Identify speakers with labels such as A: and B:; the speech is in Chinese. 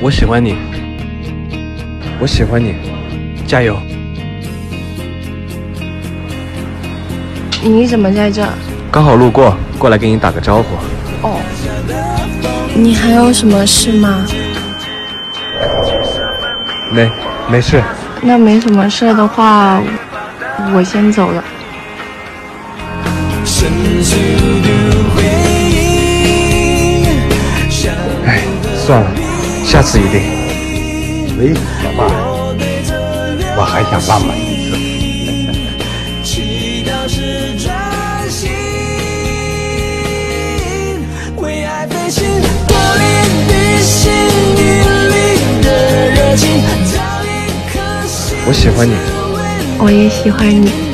A: 我喜欢你，我喜欢你，加油！
B: 你怎么在这？
A: 刚好路过，过来给你打个招呼。
B: 哦，你还有什么事吗？
A: 没事。
B: 那没什么事的话，我先走了。
A: 哎，算了，下次一定。
C: 喂，老爸，我还想浪漫一次。
A: 我喜欢你，
B: 我也喜欢你。